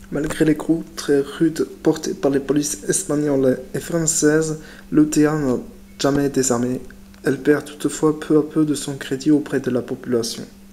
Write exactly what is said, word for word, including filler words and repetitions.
Malgré les coups très rudes portés par les polices espagnoles et françaises, l'U T A n'a jamais désarmé. Elle perd toutefois peu à peu de son crédit auprès de la population.